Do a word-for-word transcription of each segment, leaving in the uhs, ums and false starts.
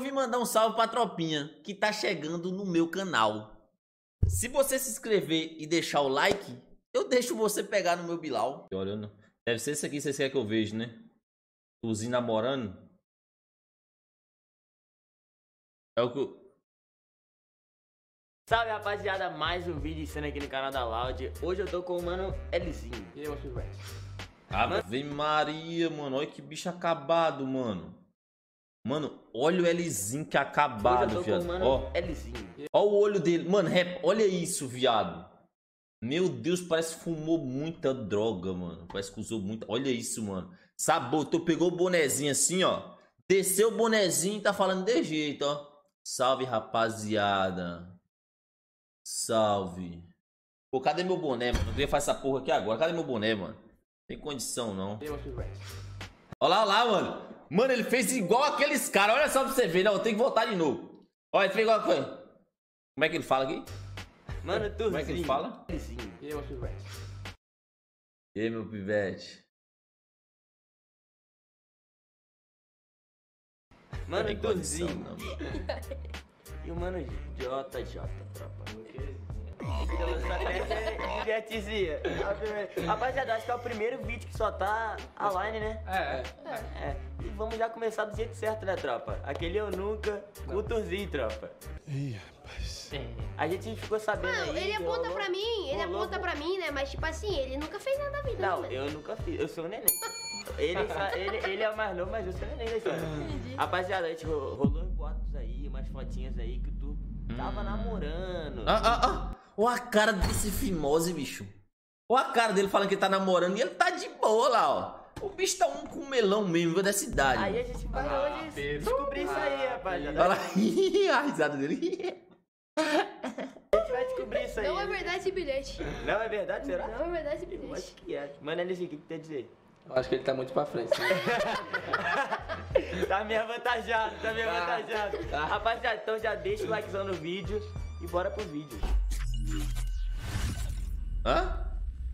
vim mandar um salve pra tropinha que tá chegando no meu canal. Se você se inscrever e deixar o like, eu deixo você pegar no meu Bilal. Olhando. Deve ser isso aqui que vocês querem que eu veja, né? Tuzinho namorando. É o que eu... Salve, rapaziada, mais um vídeo sendo aqui no canal da Loud. Hoje eu tô com o mano Lzinho. E aí, meu filho? Ave Maria, mano. Olha que bicho acabado, mano. Mano, olha o Lzinho que acabado, Hoje eu tô viado. com o mano Ó, Lzinho. ó o olho dele. Mano, rap, olha isso, viado. Meu Deus, parece que fumou muita droga, mano. Parece que usou muita... Olha isso, mano. Sabotou, pegou o bonezinho assim, ó. Desceu o bonezinho e tá falando de jeito, ó. Salve, rapaziada. Salve. Pô, cadê meu boné, mano? Eu queria fazer essa porra aqui agora. Cadê meu boné, mano? Tem condição, não. Olha lá, olha lá, mano. Mano, ele fez igual aqueles caras. Olha só pra você ver. Não, eu tenho que voltar de novo. Olha, ele fez igual a coisa. Como é que ele fala aqui? Mano, tu Como é que ele fala? Lzinho. E aí, meu pivete? E aí, meu pivete? Mano, Tem condição, Tuzinho. não. E o mano J J, tropa. Então, só tem pivetezinha. Rapaziada, acho que é o primeiro vídeo que só tá online, né? É, é. É. E vamos já começar do jeito certo, né, tropa? Aquele eu nunca, com o Turzinho, tropa. Ih, rapaz. A gente ficou sabendo Não, aí. ele que aponta rolou- pra mim, ele rolou- aponta pra mim, né? Mas tipo assim, ele nunca fez nada na vida, Não, né? eu nunca fiz. Eu sou um neném. Ele, sa- ele, ele é o mais novo, mas eu sou neném da história. Entendi. Rapaziada, a gente ro- rolou uns boatos aí, umas fotinhas aí que tu tava namorando. Ah, ah, ah. Olha a cara desse fimose, bicho. Olha a cara dele falando que ele tá namorando e ele tá de boa lá, ó. O bicho tá um com melão mesmo, da cidade. Aí a gente vai Ah, hoje Pedro. descobrir isso aí, rapaziada. Olha lá. A risada dele. A gente vai descobrir isso aí. Não é verdade esse bilhete. Não é verdade, será? Não é verdade esse Eu acho bilhete. que é. Mano, Elisinho, o que que tem a dizer? Eu acho que ele tá muito pra frente. Né? Tá meio avantajado, tá meio Tá. avantajado. Tá. Rapaziada, então já deixa o likezão no vídeo e bora pro vídeo. Hã?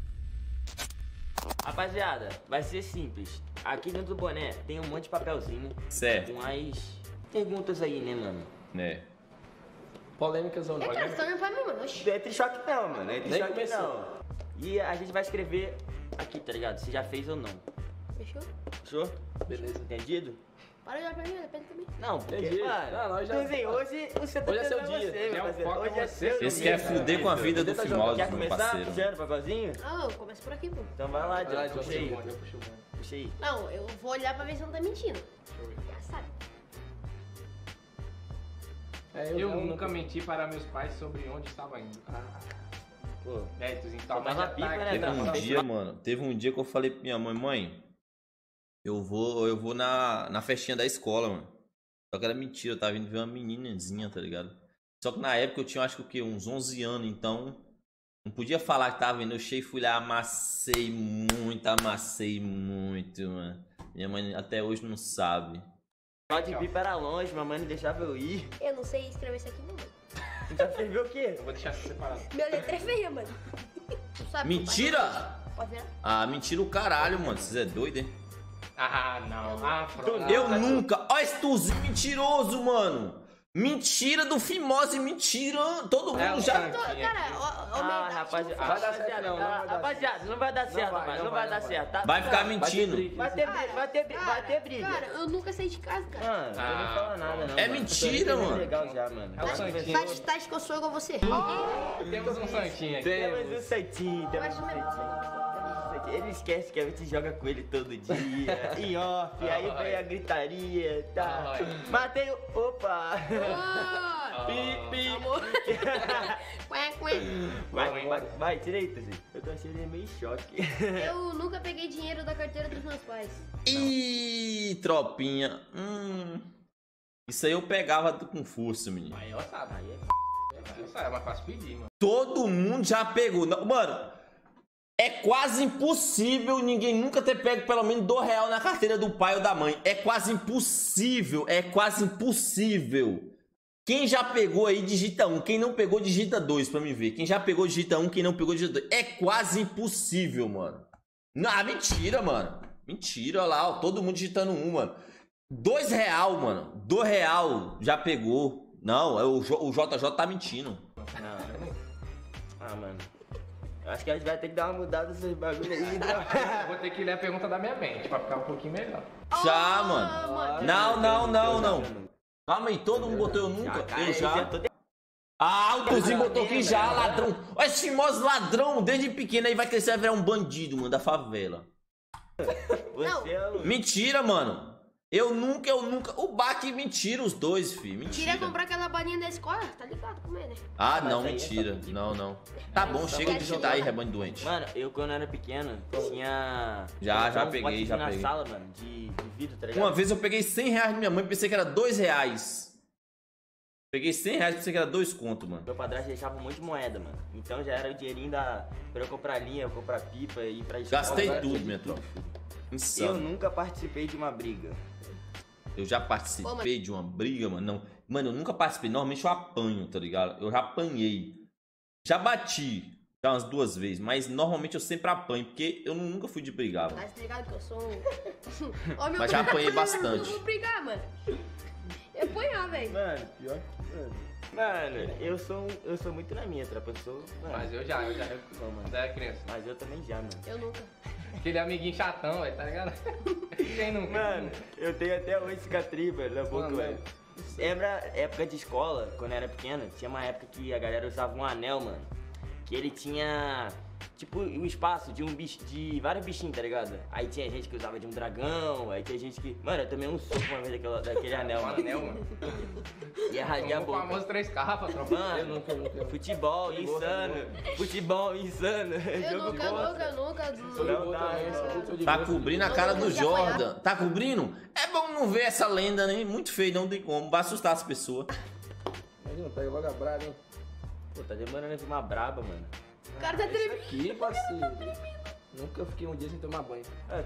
Rapaziada, vai ser simples. Aqui dentro do boné tem um monte de papelzinho. Certo. Com as perguntas aí, né, mano? É. Polêmicas ou não? É castanho pra mim, mano. Oxi. Não é trichoque não, mano. Não é trichoque começou. não. E a gente vai escrever aqui, tá ligado? Se já fez ou não. Fechou? Fechou? Beleza. Entendido? Para de olhar pra mim, depende pra mim. Não, porque, Entendi. mano, Não, nós já- Tuzinho, hoje você tá Hoje é seu tendo dia. você, Já meu o parceiro. foco é Hoje é você. seu Eles dia. querem fuder com a vida do Tenta fimose, Quer meu começar parceiro. puxando o papelzinho? Não, começa por aqui, pô. Então vai lá, Vai lá, John. Puxa puxa o aí. bonde, eu puxo o bonde. Puxa aí. Não, eu vou olhar pra ver se não tá mentindo. Deixa eu ver. Já sabe. É, Eu já- nunca menti para meus pais sobre onde estava indo. Ah, Pô. Méritos, então, Só mas tava já pipa, tá né, aqui. Teve um Tá. dia, mano. Teve um dia que eu falei pra minha mãe, mãe, eu vou, eu vou na, na festinha da escola, mano. Só que era mentira, eu tava vindo ver uma meninazinha, tá ligado? Só que na época eu tinha, acho que o quê? Uns onze anos, então não podia falar que tava vendo. Eu cheguei, fui lá, amassei muito, amassei muito, mano. Minha mãe até hoje não sabe. Pode vir para longe, mamãe não deixava eu ir. Eu não sei escrever isso aqui, não, mano. Tu já escreveu o quê? Eu vou deixar separado. Minha letra é feia, mano. Tu sabe? Mentira! Pode ver? Ah, mentira o caralho, mano. Vocês é doido, hein? Ah, não. Ah, pronto. Eu nunca. Ó, esse tuzinho mentiroso, mano. Mentira do fimose, mentira. Todo mundo É, o já. cara- Tô, cara, ó, ó, Ah, humildade, rapaziada, não vai dar rapaziada, certo não, não vai dar rapaziada, não vai dar certo, vai, mano, não não vai, vai dar não certo, tá? Vai ficar vai ter mentindo. briga. Vai ter briga, vai ter briga, vai ter briga. Cara, eu nunca saí de casa, cara. Mano, eu não Ah, falo nada, não. é mano. mentira, Tô mano. legal já, mano. É o Tá santinho. Tá, tá, tá que eu sou igual você. Temos um santinho aqui. Temos um santinho, temos um Mas mesmo. santinho. Ele esquece que a gente joga com ele todo dia, em off, aí vem a gritaria, tá? Ai. Matei o... Opa! Ah, Pi, pi. amor. Ué, ué. Vai, vai, vai, tira aí, Tuzinho. Eu tô achando ele meio em choque. Eu nunca peguei dinheiro da carteira dos meus pais. Ih, tropinha. Hum. Isso aí eu pegava com força, menino. Aí eu sabe. Aí é f... é mais fácil pedir, mano. Todo mundo já pegou. Não, mano, é quase impossível ninguém nunca ter pego pelo menos dois real na carteira do pai ou da mãe. É quase impossível. É quase impossível. Quem já pegou aí, digita um. Quem não pegou, digita dois pra me ver. Quem já pegou, digita um. Quem não pegou, digita dois. É quase impossível, mano. Não, mentira, mano. Mentira, olha lá, ó, todo mundo digitando um, mano. Dois real, mano. Dois real já pegou. Não, é o, J- o J J tá mentindo. Não. Ah, mano. Eu acho que a gente vai ter que dar uma mudada nesses bagulho aí. Eu vou ter que ler a pergunta da minha mente pra ficar um pouquinho melhor. Já, Ah, mano. mano. Não, não, não, não. Calma aí, todo mundo botou eu nunca. Eu já. Ah, o Tuzinho botou aqui já, ladrão. Olha esse famoso ladrão, desde pequeno aí vai crescer, vai virar um bandido, mano, da favela. Você é o... Mentira, mano. Eu nunca, eu nunca. O Baque mentira os dois, filho. Mentira. Queria comprar aquela balinha da escola, tá ligado como é, né? Ah, Mas não, aí é mentira. só- Não, não. Tá bom, chega de digitar aí, rebanho doente. Mano, eu quando era pequeno, tinha... Já, já um peguei, potezinho já na peguei. sala, mano, de, de vidro, tá ligado? Uma vez eu peguei cem reais da minha mãe, pensei que era dois reais. Peguei cem reais, pensei que era dois conto, mano. Meu padrasto deixava um monte de moeda, mano. Então já era o dinheirinho da... pra eu comprar linha, eu comprar pipa e ir pra escola. Gastei Agora, tudo, tudo, minha tudo. tropa. Eu Insano. nunca participei de uma briga. Eu já participei de uma briga, mano. Não. Mano, eu nunca participei. Normalmente eu apanho, tá ligado? Eu já apanhei. Já bati. Já umas duas vezes. Mas normalmente eu sempre apanho. Porque eu nunca fui de brigar, mano. Mas tá ligado que eu sou um... Ó, meu Mas já Deus, apanhei eu bastante. vou brigar, mano. Eu apanhar, velho. Mano, pior que... Mano, mano eu, sou, um- eu sou muito na minha, tropa. Eu sou... Mano, Mas eu já, eu já. não, mano. Quando era criança. Mas eu também já, mano. Eu nunca. Aquele amiguinho chatão, velho, tá ligado? Quem nunca? Mano, eu tenho até hoje cicatriz, velho, na boca, Mano, velho. Lembra época de escola, quando eu era pequena? Tinha uma época que a galera usava um anel, mano. Que ele tinha, tipo, o espaço de um bicho, de vários bichinhos, tá ligado? Aí tinha gente que usava de um dragão, aí tinha gente que... Mano, eu tomei um soco uma vez daquele, daquele anel, Um mano. anel, mano. E arranhei a O boca. famoso três capas, tropa. Mano, Eu nunca, nunca. futebol insano. Futebol insano. Eu Jogo nunca, contra. nunca, nunca. Sou de Não boa dá, também, não. sou muito de Tá boa. cobrindo a cara do Jordan. Tá cobrindo? É bom não ver essa lenda, né? Muito feio, não tem como. Vai assustar as pessoas. Imagina, pega logo a brava, hein? Pô, tá demorando de uma braba, mano. O cara tá tremendo. Aqui, parceiro. Nunca fiquei um dia sem tomar banho.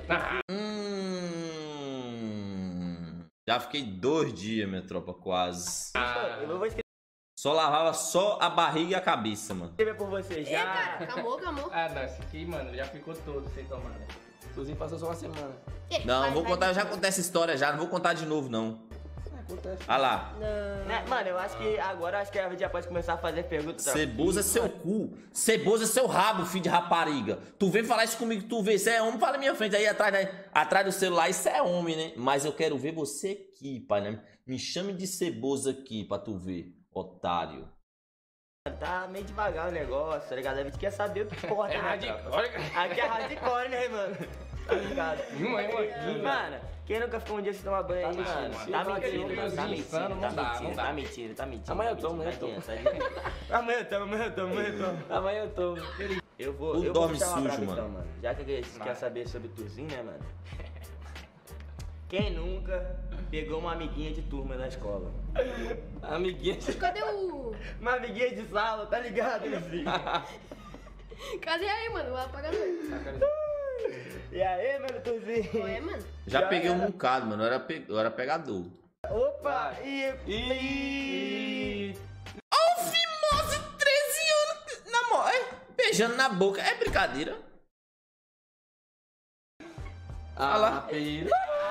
Hum. Já fiquei dois dias, minha tropa, quase. Ah, Eu vou Só lavava só a barriga e a cabeça, mano. escrever por você É, já. cara, calmou, calmou. ah, não, esse aqui, mano, já ficou todo sem tomar, né? Inclusive passou só uma semana. É, Não, vai, vou vai, contar, vai. já contei essa história já, não vou contar de novo, não. É, acontece. Ah lá. Não. Né, mano, eu acho que agora acho que a gente já pode começar a fazer perguntas. Ceboso é seu cu. Ceboso é seu rabo, filho de rapariga. Tu vem falar isso comigo, tu vê, você é homem, fala na minha frente aí atrás, né? Atrás do celular, isso é homem, né? Mas eu quero ver você aqui, pai, né? Me chame de ceboso aqui pra tu ver, otário. Tá meio devagar o negócio, tá ligado? A gente quer saber o que importa, É né, radical. tropa? Olha, Aqui é hardcore, né, mano? Tá ligado? um aí, um aqui. Mano, quem nunca ficou um dia sem tomar banho aí, Tá mano? mentindo, Tá mano. mentindo, Aquele mano. Tá friozinho mentindo, insano, tá não dá, mentindo, não dá. tá mentindo, tá mentindo. Amanhã tá eu tomo, mentindo, amanhã eu tá mentindo. Amanhã eu tomo, amanhã eu tomo, amanhã eu tomo. Amanhã eu tô. Eu vou, Tudo eu vou dorme puxar uma sujo, braba mano. então, mano. Já que a gente quer saber sobre o Tuzinho, né, mano? Quem nunca pegou uma amiguinha de turma da escola? Amiguinha. Cadê o... Uma amiguinha de sala, tá ligado, Tuzinho? Cadê aí, mano? O apagador. E aí, mano, Tuzinho? Ué, mano. Já Já peguei um era. bocado, mano. Eu era, pe... eu era pegador. Opa! E... E... Ó, o Fimose, treze anos, namor... é, beijando na boca. É brincadeira. Ah, lá. pera.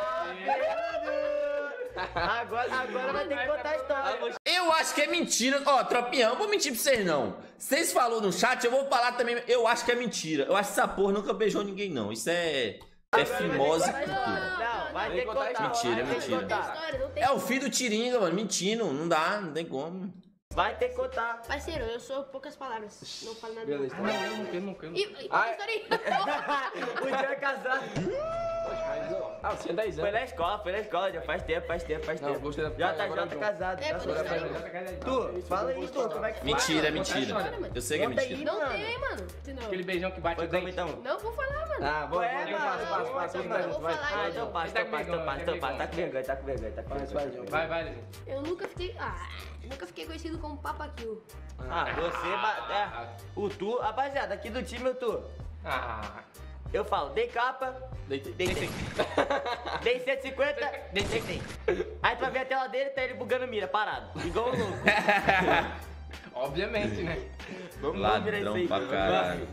Agora, agora vai ter que contar a história. Eu acho que é mentira. Ó, tropinha, eu vou mentir pra vocês não. Vocês falaram no chat, eu vou falar também. Eu acho que é mentira. Eu acho que essa porra nunca beijou ninguém, não. Isso é. É fimose e Não, cultura. não, vai Tem ter que que contar a contar. história. vai ter que Mentira, Não tem contar. história, não tem. É o filho do Tiringa, mano. Mentindo. Não dá, não tem como. Vai ter que contar. Parceiro, eu sou poucas palavras. Não falo nada. Beleza. Ah, não, eu nunca, eu nunca, eu nunca. E, e Ai. a história aí? O dia é casado. Ah, você tinha dez Foi anos. na escola, foi na escola, já faz tempo, faz tempo, faz Não, tempo. gostei da Já tá, agora já tá não. casado. É, já quando tá eu casado. Tu, fala aí, tu, como é que foi? Mentira, é Conta a mentira. história, mano. Eu sei que é Conta aí. mentira. Não Mano. tem, mano. Se não. Aquele beijão que bate Foi o como dente. então? Não vou falar, mano. Ah, bora, Ué, bora, mano, passa, passa, passa. eu vai, vou vai. falar, Ah, então. então passa, Ele tá então passa, com então passa, vergonha, então passa. Tá com vergonha, tá com vergonha, tá com Faz, vergonha. faz, João. Vai, vai, Lezinho. Eu nunca fiquei... Ah, nunca fiquei conhecido como Papa Kill. Ah, você... ba- É, o tu... Rapaziada, aqui do time, o tu. Ah, Eu falo, dei capa, Deitei. dei dei. Dei cento e cinquenta, dei dei dei. Aí tu vai ver a tela dele, tá ele bugando mira, parado. Igual um louco. obviamente, né? Vamos vamos virar isso Ladrão aí. pra vamos caralho. lá.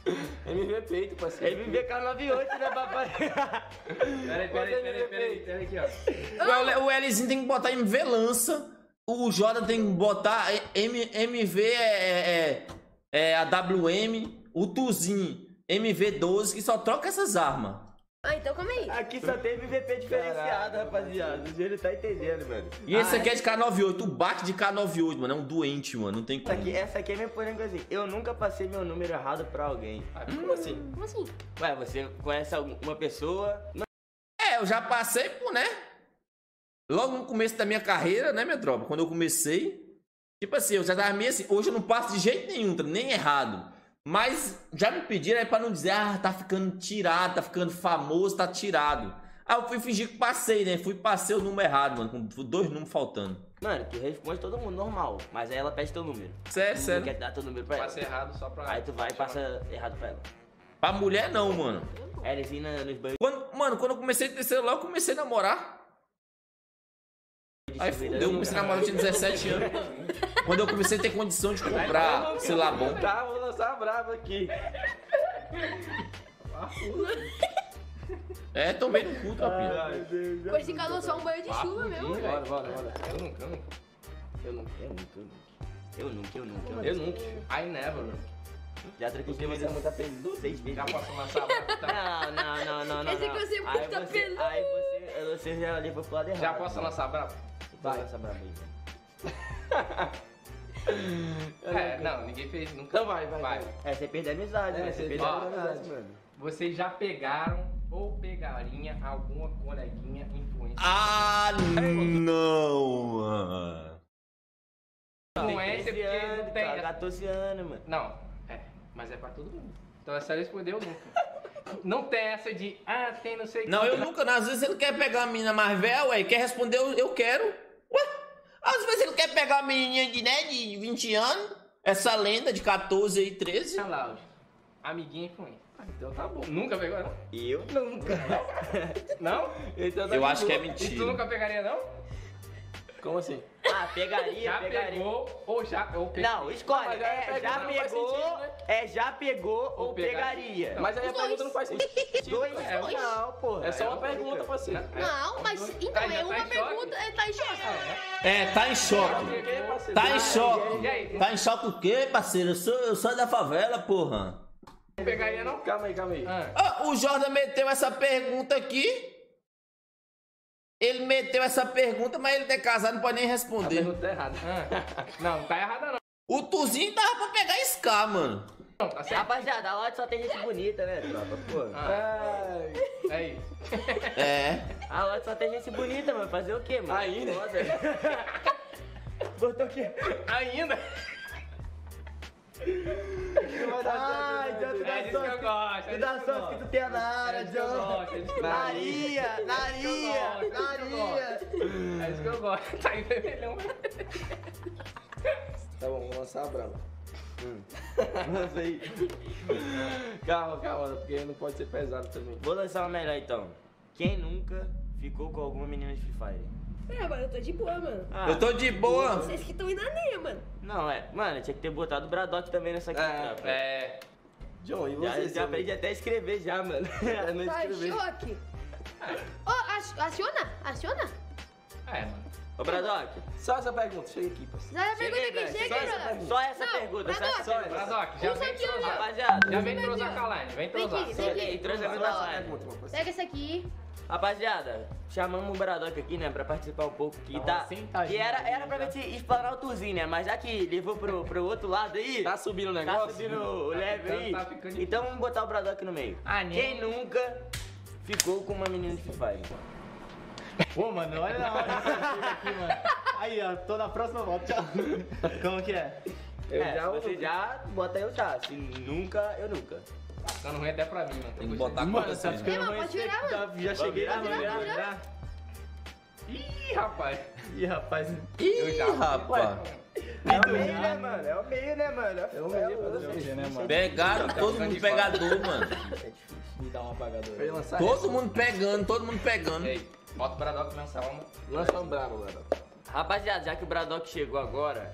M V peito, parceiro. M V K noventa e oito, né, papai? Peraí, peraí, peraí, peraí, peraí, aqui, ó. O L- O Lzinho tem que botar M V lança. O Jordan tem que botar M, MV é, é, é a W M. O Tuzinho M V doze, que só troca essas armas. Ah, então calma aí. Aqui só tem M V P diferenciado, rapaziada. O Júlio tá entendendo, mano. E esse Ah, aqui é de K noventa e oito. O bate de K noventa e oito, mano. É um doente, mano. Não tem Essa como. aqui, essa aqui é minha polêmica assim. Eu nunca passei meu número errado pra alguém. Ah, como assim? Como assim? Ué, você conhece alguma pessoa? Não. É, eu já passei por, né? Logo no começo da minha carreira, né, minha tropa? Quando eu comecei. Tipo assim, eu já tava meio assim. Hoje eu não passo de jeito nenhum, tá? Nem errado. Mas já me pediram aí pra não dizer, ah, tá ficando tirado, tá ficando famoso, tá tirado. Aí eu fui fingir que passei, né? Fui passei o número errado, mano, com dois números faltando. Mano, tu responde todo mundo normal, mas aí ela pede teu número. Sério, Tu sério. quer dar teu número pra ela. Passa errado só pra... Aí tu vai e passa errado pra ela. Pra mulher não, mano. Ela nos banhos. Quando, mano, quando eu comecei a ter celular, eu comecei a namorar. Aí fudeu, eu comecei a namorar, eu tinha dezessete anos. Quando eu comecei a ter condição de comprar celular bom. Tá, vou lançar a brava aqui. É, tomei no cu, tropinha. Com esse calor só um banho de chuva mesmo. Bora, bora, bora. Eu nunca, eu nunca. Eu nunca. Eu nunca, eu nunca. Eu nunca, eu nunca. Eu nunca. I never. Já troquei Porque você é muito apelido. seis vezes. Já posso lançar a brava, tá? Não, não, não, não, não. Esse aqui não. você é Aí muito você, apelão. aí você, você já levou pro lado errado. Já posso lançar a brava? Vai essa brava aí, velho. É, não, ninguém fez, nunca. Então vai, vai, vai. É, você perdeu a amizade, É, né? você Você perdeu ó, a amizade, mano. Vocês já pegaram ou pegariam alguma coleguinha influencer? Ah, não, mano. Influencer porque anos, não tem... cara, quatorze anos, mano. Não, é, mas é pra todo mundo. Então essa respondeu nunca. Não tem essa de, ah, tem não sei o que. Não, eu nunca, não. Às vezes ele quer pegar uma menina mais velha, ué, quer responder, eu, eu quero. Ué, às vezes ele quer pegar uma menininha de, né, de vinte anos, essa lenda de quatorze e treze. Tá lá, amiguinha influencer. Ah, então tá bom. Nunca pegou, não? Eu nunca. Não? Então tá Eu de acho que é boa. E tu mentira. nunca pegaria, não? Como assim? Ah, pegaria, Já pegaria. pegou ou já... Ou pegou? Não, escolhe. Mas aí a É, pergunta já não faz pegou, sentido, né? é já pegou ou, Ou pegar- pegaria. Mas aí a Os pergunta dois. não faz sentido. Dois? É, dois. Não, porra. É só uma outra. pergunta, parceiro. Não, mas então Ah, já é tá uma em choque? pergunta, é, tá em choque. É, tá em choque. Por quê, parceiro? Tá em E choque. aí, Tá em choque o quê, parceiro? Eu sou, eu sou da favela, porra. não pegaria, não? Calma aí, calma aí. Ah, Ah, o Jordan meteu essa pergunta aqui. Ele meteu essa pergunta, mas ele é casado, não pode nem A responder. pergunta tá errada. ah. Não, não tá errada, não. O Tuzinho tava pra pegar Scar, mano. Não, tá certo. Rapaziada, a lote só tem gente bonita, né, tropa? Pô. Ah, Ai, é isso. É. A lote só tem gente bonita, mano. Fazer o quê, mano? Ainda? Foda. Botou o quê? Ainda? Ai, John, tu É dá disso que eu sorte. gosto. Tu dá sorte que tu tem a É Nara, disso que eu John. gosto. É disso que eu gosto. Naria, Naria, É isso que eu gosto, Naria. É isso que eu gosto. Tá em vermelhão. tá bom, vou lançar a brava. Lança aí. Calma, calma, porque não pode ser pesado também. Vou lançar uma melhor então. Quem nunca ficou com alguma menina de Free Fire? É, mas eu tô de boa, mano. Ah, Eu tô de boa. Vocês que estão indo na linha, mano. Não, é. Mano, tinha que ter botado o Braddock também nessa aqui. É, tropa. É. John, e Já, você? já seu aprendi até a escrever já, mano. amigo? Não Tá em escrever. choque. Ô, ac- aciona, aciona. É, mano. Ô, Braddock. Só essa pergunta, chega aqui, parceiro. Já pergunta Chega aí, aqui, Brad, chega só aí, essa brother. pergunta. Só essa Não, pergunta, só Braddock. essa pergunta. Bradock, já Usa vem aqui, entrosar. Rapaziada, Já vem Vem entrosar aqui. com a line, vem Vem entrosar. aqui, só vem aí, aqui. entrosando Só na essa live. pergunta, meu parceiro. Pega esse aqui. Rapaziada, chamamos o Braddock aqui, né, pra participar um pouco, que Tava tá... sentadinho Que era, ali, era pra já. gente explanar o Tuzinho, né, mas já que levou pro, pro outro lado aí... Tá subindo o Tá negócio? subindo o Tá leve ficando- aí, tá ficando difícil. então vamos botar o Braddock no meio. Ah, nem. Quem nunca ficou com uma menina de Free Fire? Pô, mano, olha na hora que eu chego aqui, mano. Aí, ó, tô na próxima volta, tchau. Como que é? Eu é, já você já bota eu já, se nunca, eu nunca. Tá ficando ruim até pra mim, mano. Tem que botar Mano, conta tá assim. ficando Não, ruim. pode virar, Já, já cheguei virar, na vamos virar, virar. virar. Ih, rapaz. Ih, rapaz. Eu já. Ih, rapaz. É o meio, né, mano? É o meio, né, mano? É o meio pra você, né, mano? Pegaram todo mundo pegador, mano. Me dá um apagador. Pra ele lançar Todo mundo pegando, todo mundo pegando. Ei, bota o Bradock lançar uma. essa. Lança uma brava, Braddock. Rapaziada, já que o Braddock chegou agora,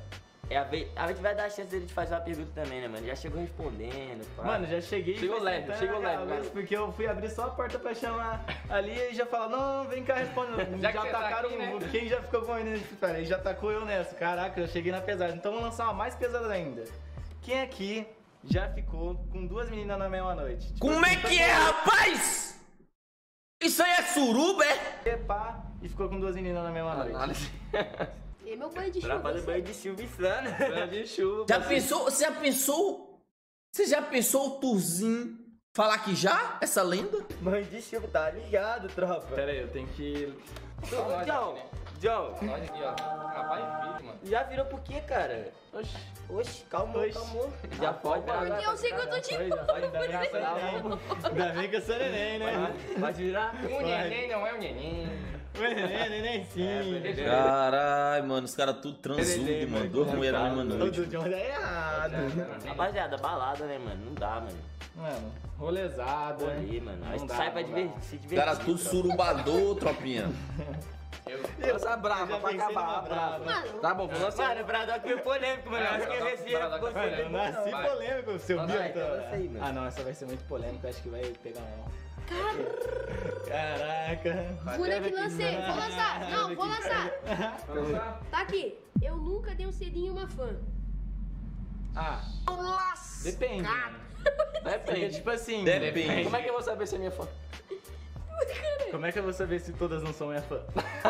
É a, vez, a gente vai dar a chance dele de fazer uma pergunta também, né, mano? Já chegou respondendo, pá. Mano, já cheguei. Chegou foi leve, sentando chegou na leve, cabeça, mano. Porque eu fui abrir só a porta pra chamar ali e já fala, não, vem cá, responde. Já Já, que você tá tacaram aqui, né? quem já ficou com a menina de Free Fire? Aí já tacou eu nessa. Caraca, eu cheguei na pesada. Então vamos lançar uma mais pesada ainda. Quem aqui já ficou com duas meninas na mesma noite? Tipo, Como é que é, rapaz? Isso aí é suruba, é? Pá, e ficou com duas meninas na mesma noite. Análise. E meu banho de Pra chuva. fazer banho de chuva insano. Banho de chuva. Já pensou, você já pensou? Você já pensou o Turzinho falar que já? Essa lenda? Banho de chuva, tá ligado, tropa? Pera aí, eu tenho que... Ô, nós John, aqui, né? John, Nós aqui, ó. Rapaz e filho, mano. já virou por quê, cara? Oxi. Oxi, calma, Oxi. calma. Já pode, pode, Porque eu sei que eu tô de Ainda bem que eu sou neném. Ainda bem que eu sou neném, né? Pode virar? Um neném não é um neném. Neném, neném sim. Caralho, mano, os caras tudo transudo, mano. Duas mulheres na mesma O noite. do John tá errado. Rapaziada, balada, né, mano? Não dá, mano. Mano, rolezada. Rolê, mano. A Não gente dá, sai pra não diver- dá. se Os divertir. caras tudo tropa. surubador, tropinha. Lança brava, já pra pensei numa acabar, brava. Mano, Tá bom, vou lançar. Mano, o Braddock foi polêmico, mano. É, Eu acho que eu Braddock- recebo Braddock você. foi Mano, eu polêmico. nasci Vai. polêmico, seu Vai, Milton. então lança aí, mano. Ah, não, essa vai ser muito polêmica, acho que vai pegar mal. Caraca. fura que lancei. Vou lançar. Não, vou lançar. Vai lançar? Tá aqui. Eu nunca dei um selinho em uma fã. Ah, depende. mano. Porque, Depende. tipo assim, Depende. Como é que eu vou saber se é minha fã? como é que eu vou saber se todas não são minha fã?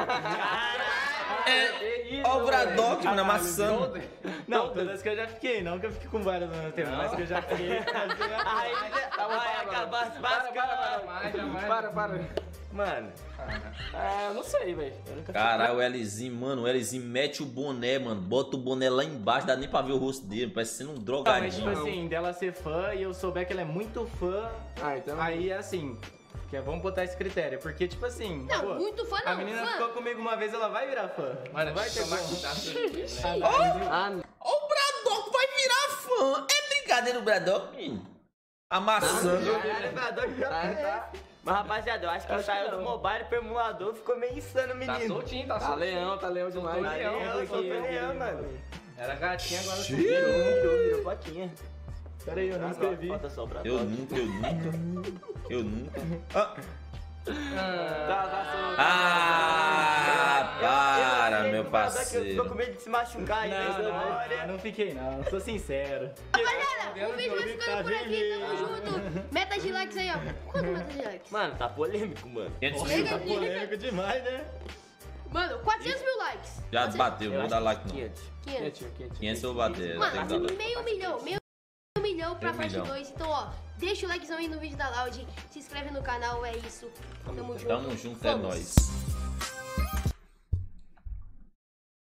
É, ó o Braddock, mano, amassando. Não, todas que eu já fiquei, não que eu fiquei com várias no meu tempo, mas que eu já fiquei. Aí vai acabar as Para, para, para, básicas. para, para, para, para. Mano, É, eu não sei, velho. Eu nunca Caralho, o Lzinho, mano, o Lzinho mete o boné, mano. Bota o boné lá embaixo, dá nem pra ver o rosto dele. Parece sendo um Não, mas tipo drogadinho. assim, dela ser fã e eu souber que ela é muito fã, Ah, então. aí é assim. Que é, vamos botar esse critério, porque tipo assim. Não, pô, muito fã a não. menina Fã. ficou comigo uma vez, ela vai virar fã. Mano, Não vai ter tomar como. cuidado. Ah, Ó o Braddock vai virar fã. É brincadeira o Braddock, menino. Amassando. caralho, Braddock já Tá, Mas rapaziada, eu acho que Acho saiu que do não. mobile pro emulador, ficou meio insano, Tá menino. soltinho, tá Tá soltinho. leão, tá leão demais. Tá leão, leão, soltou porque- leão, mano. Era gatinha, agora Xiii. Virou, virou, virou plaquinha. pera aí, eu não escrevi. Falta só o Braddock. Eu nunca, eu nunca. Eu nunca. Ah, Tá, tá solto. ah para, meu Eu ficou com parceiro. medo de se machucar aí Não, nessa não, hora. não fiquei não, sou sincero. Rapaziada, o vídeo vai ficando Tá por aqui. Tamo vendo? junto. Meta de likes aí, ó. Quanto meta de likes? Mano, tá polêmico, mano. quinhentos Tá mil. polêmico demais, né? Mano, quatrocentos mil likes. Já quatrocentos. bateu, não vou dar like não. quinhentos. quinhentos. quinhentos eu vou bater. eu tenho Mano, que dar like. meio milhão. Meio milhão pra Meio parte milhão. dois. Então, ó, deixa o likezão aí no vídeo da Loud. Se inscreve no canal, é isso. Tamo junto. Tamo junto, é Vamos. nóis.